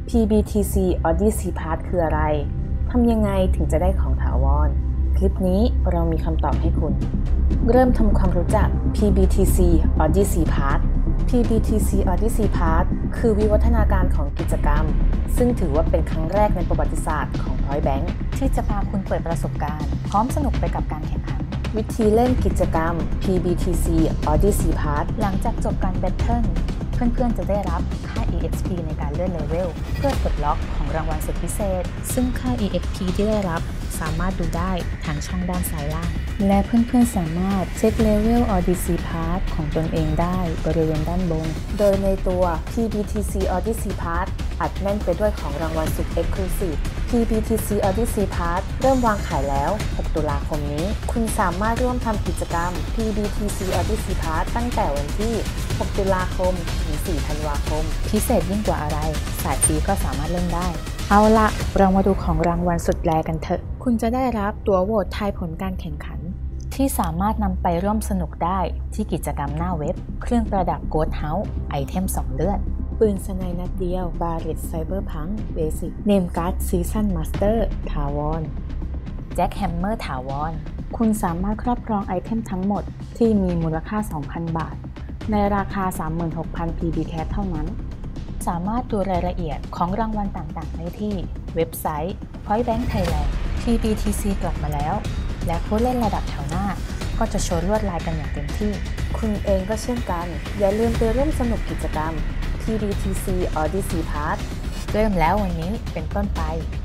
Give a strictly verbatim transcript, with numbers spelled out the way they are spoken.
พี บี ที ซี Odyssey Pass คืออะไรทำยังไงถึงจะได้ของถาวรคลิปนี้เรามีคำตอบให้คุณเริ่มทำความรู้จัก พี บี ที ซี Odyssey Pass พี บี ที ซี Odyssey Pass คือวิวัฒนาการของกิจกรรมซึ่งถือว่าเป็นครั้งแรกในประวัติศาสตร์ของ Point Blank ที่จะพาคุณเปิดประสบการณ์พร้อมสนุกไปกับการแข่งขันวิธีเล่นกิจกรรม พี บี ที ซี Odyssey Pass หลังจากจบการแบทเทิลเพื่อนๆจะได้รับค่า อี เอ็กซ์ พี ในการเลื่อนเลเวลเพื่อปลดล็อกของรางวัลสุดพิเศษซึ่งค่า อี เอ็กซ์ พี ที่ได้รับสามารถดูได้ทางช่องด้านซ้ายล่างและเพื่อนๆสามารถเช็คเลเวล Odyssey Pass ของตนเองได้บริเวณด้านบนโดยในตัว พี บี ที ซี Odyssey Pass อัดแน่นไปด้วยของรางวัลสุด Exclusive พี บี ที ซี Odyssey Pass เริ่มวางขายแล้วหกตุลาคมนี้คุณสามารถร่วมทำกิจกรรม พี บี ที ซี Odyssey Pass ตั้งแต่วันที่หกตุลาคมถึงสี่ธันวาคมพิเศษยิ่งกว่าอะไรสายฟรีก็สามารถเล่นได้เอาละเรามาดูของรางวัลสุดแรกันเถอะคุณจะได้รับตั๋วโหวตทายผลการแข่งขันที่สามารถนำไปร่วมสนุกได้ที่กิจกรรมหน้าเว็บเครื่องประดับ Ghost House ไอเทมสองเลือดปืนสไนนัดเดียว Barrett Cyberpunk Basic Name Card Season Master ถาวร Jack Hammer ถาวรคุณสามารถครอบครองไอเทมทั้งหมดที่มีมูลค่า สองพัน บาทในราคา สามหมื่นหกพัน พี บี ซี เท่านั้นสามารถดูรายละเอียดของรางวัลต่างๆได้ที่เว็บไซต์ Point Blank Thailand พี บี ที ซี กลับมาแล้วและผู้เล่นระดับแถวหน้าก็จะโชว์ลวดลายกันอย่างเต็มที่คุณเองก็เช่นกันอย่าลืมไปร่วมสนุกกิจกรรม พี บี ที ซี Odyssey Pass เริ่มแล้ววันนี้เป็นต้นไป